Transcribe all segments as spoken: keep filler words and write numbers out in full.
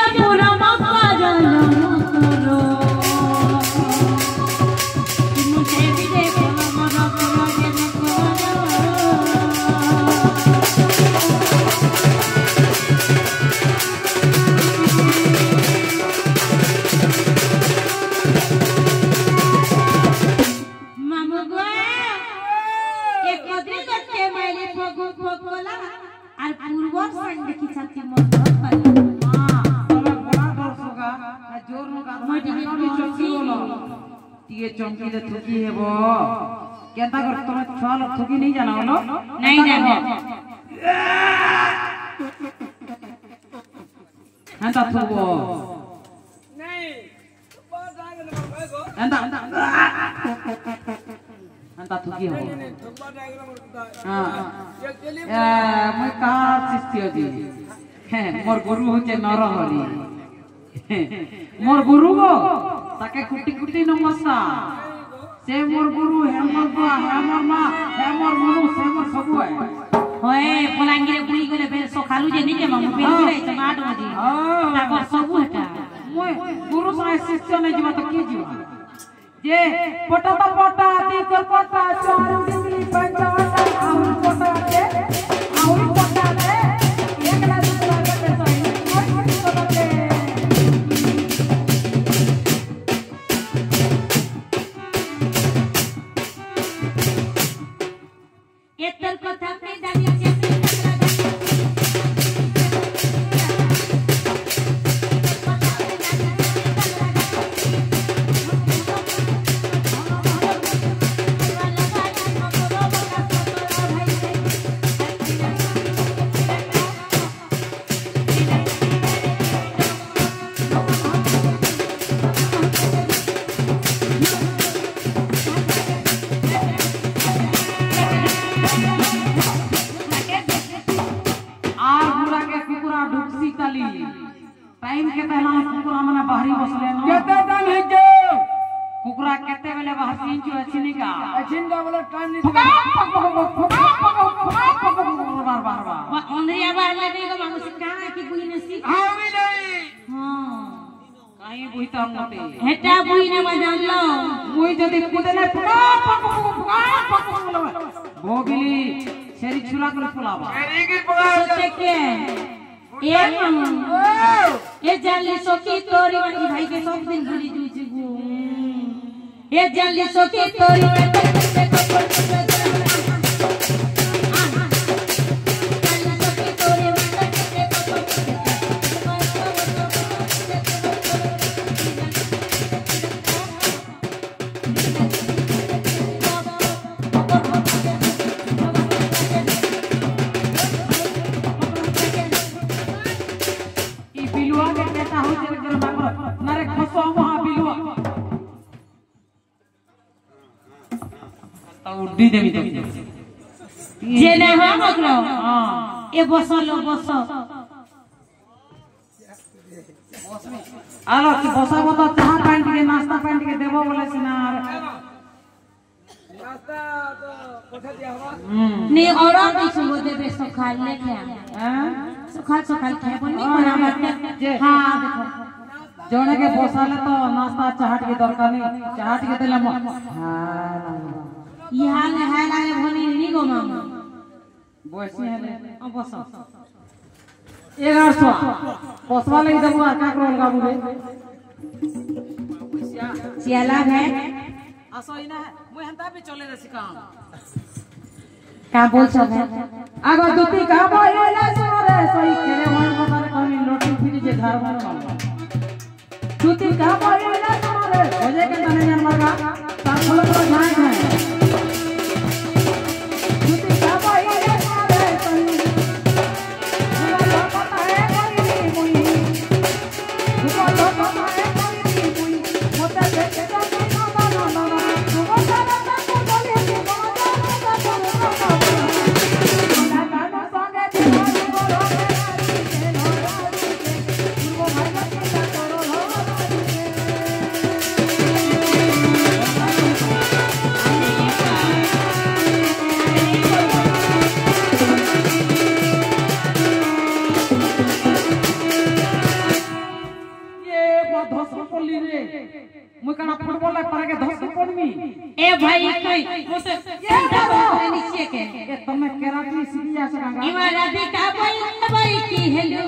पूरा मकर करो मुझे भी देखो मरा पूरा जन मामू गो एक दिन करके मैंने पगो पगोला और पूर्व संग देखी छाती मत कर हां तोरा बड़ा डर होगा जोर होगा मटी की चौकी बोलो ये चौकी दे थुकी हेबो केता कर तोरा छल थुकी नहीं जाना बोलो नहीं जाने हंता थुबो नहीं बाहर जाके ना भागो हंता हंता हंता थुकी हो हां ए मैं का शिष्य दी मोर गुरु होचे नरहरि मोर गुरु गो ताके कुटी कुटी नमस्कार से मोर गुरु हेमर बा हेमर मा हेमर मनु से मोर सब है होए पलांगिरे बुई गले बे सखालु जे निजे मामू पे गिराई त आठ बजे ताकर सब हेटा मोय गुरु साय शिष्य ने जीवा त के जीवा जे पटा त पटा ती कर पटा चार डिग्री पंचा आउर पटा दे आउर पटा दे एकला दूसरा के सही कोई पटा दे एतल कथा पे डाली से टाइम के पहला कुकुरा मने बाहरी बसले न केते टाइम है के कुकुरा केते बेले बाहर तीन जो अछिनी का अछिन का बोले टाइम नहीं बार बार बार अंधरिया बाहर ले नहीं को मांगो सिखा कि बुई ने सीख हां भी नहीं हां काई बुई त मते हेटा बुई ने जान लो बुई जदी कुदे ने भोगिली शेरी छुला कर फुलावा शेरी की पगा सोचे के ए मामू ए जल्दी सोकी तोरी वाली भाई के सब दिन भूली जुई गो ए जल्दी सोकी तोरी में को उड्डी देवी तो जे ने हो मकरो हां ए बसो लो बसो आलो कि बसा बता चाह पानी के नाश्ता पानी के देबो बोले सिना नाश्ता तो कोठा दिया हवा नी और भी सुबो देबे सखा लेके हां सखा सखा खाए बनी बराबर जे हां देखो जोने के बसाले तो नाश्ता चाहट के दरकार नहीं चाहट के देला हां यहाँ ले हाल आए भोनी नहीं गो मामा बोसी है ले अब बसो ग्यारह सौ बसवा ले देबो आ का करोल गाबू रे सियाला है असो इना है मुई हंता पे चले रे सिका का बोल सब है आगो दुती का बोले सोरे सही करे मन बता कमी लोटी फिर जे घर में दुती का बोले सोरे हो जे के तने यार मरगा ता बोलो तो जाए है धस पल्ली रे मुई काना फुटबॉल ला पारे के धस पड़मी ए भाई कोई मोते ये बाबा नीचे के ए तमे कराटी सीखी जा सकांगा इमा राधिका बोल भाई की हेलो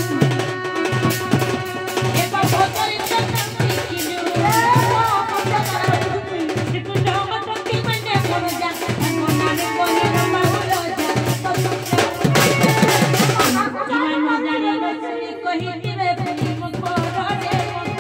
ए बाबा तोरी तंती किलो ए बाबा तोरी तू जाओ मत की बंदे बोल जा मना ने बोले ना मारो जा इमा जाने न सुनी कही दिवे प्रेम को रे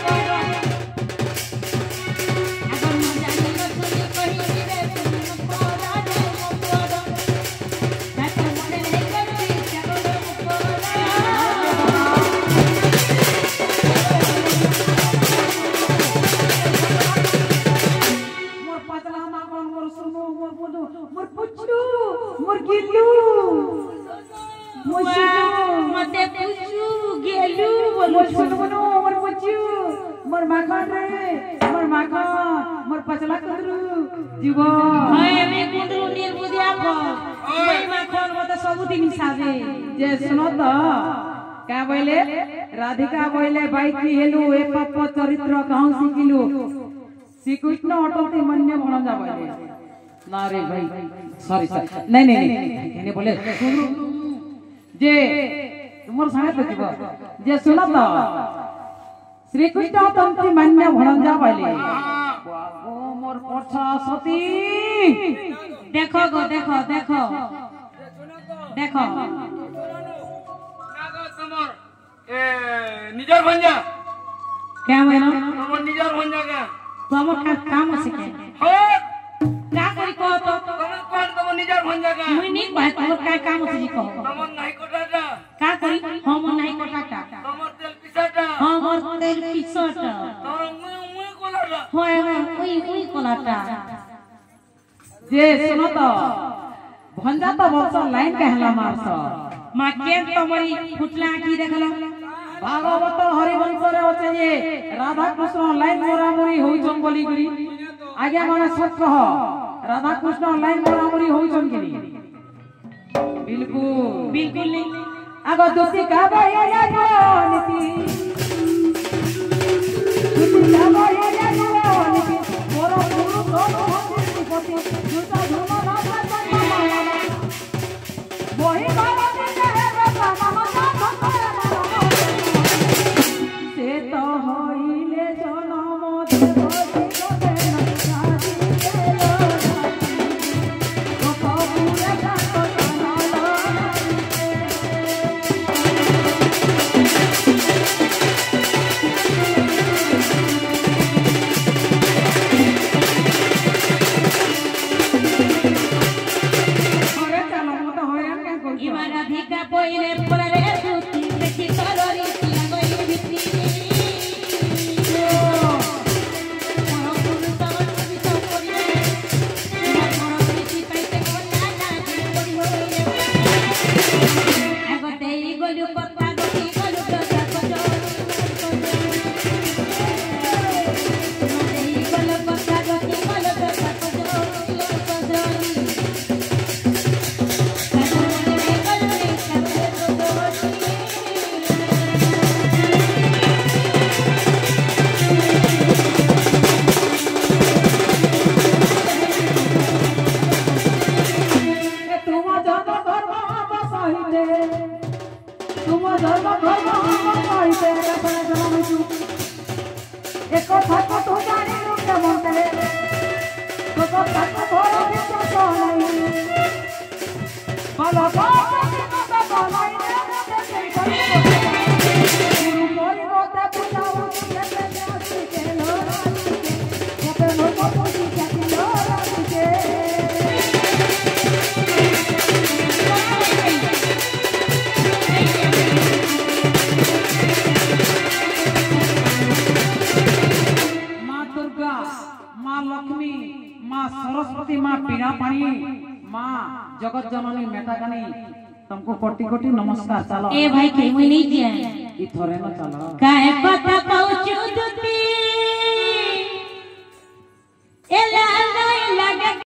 मते पूछू गेलू बोलो सुन बनो मोर पुचू मोर माखन रे मोर माखन मोर पचला कुंदरू जीव हाय मैं कुंदरू निर्बुद्धिया को ओई माखन मते सब दिन हिसाबे जे सुनो तो का बोले राधिका बोले भाई की हेलु ए पाप चरित्र कहूं सिकिलु श्रीकृष्ण अटलती मन्य भण जा बोले ना रे भाई सॉरी सॉरी नहीं नहीं नहीं ने बोले जे तुमर संगे तो जीव जे सुनो तो श्री कृष्ण तंत्री मान्य भणजा बाले ओ मोर पछा सती देखो गो देखो देखो देखो नागा तमर ए निजर भंजा क्या मैनो तमर निजर भंजा का तमर का काम से के हो का करी को तो तमर कोन तमर निजर भंजा का मुई नी बात तमर का काम से को तमर नाही कोटाटा का करी हम नहीं कोटाटा तमर तेल पिसाटा हमर तेल पिसटा तमर मुई मुई कोलाटा होय ओई ओई कोलाटा जे सुनो तो भंजा तो बक्सा लाइन कहला मारस मा के तमरी फुटला की देखलो भागवत हरिवंश रे होते जे राधा कृष्ण लाइन मोरामुरी होइछन बोली गरी आज्ञा माने सत कह राधा कृष्ण लाइन मोरामुरी होइछन केनी बिल्कुल बिल्कुल नहीं आगो दोती का भैया नीति दोती का भैया नीति मोर गुरु तो होती पति जुता झुमा ना वही बाबा ने है बाबा मामा से तो होइले जनम देवती गोदेन साजी देलो तो पूरे का तो इमा राधिका पोइले परे सुती देखि तोरी तिया गई बिती मोर गुरु तवर सुती तो परे मोर बिती पाइते कोना ना परि होइले आगो देई गलु पत्ता गति गलु प्रसा कजो देई गलु पत्ता गति गलु प्रसा कजो कजो सरस्वती माँ पीड़ा पानी माँ जगत जननी मेटा गानी तुमको कोटि कोटि नमस्कार चलो ए भाई के मुई नहीं जिया ई थोरे न चलो काहे पता पहुंचू दुती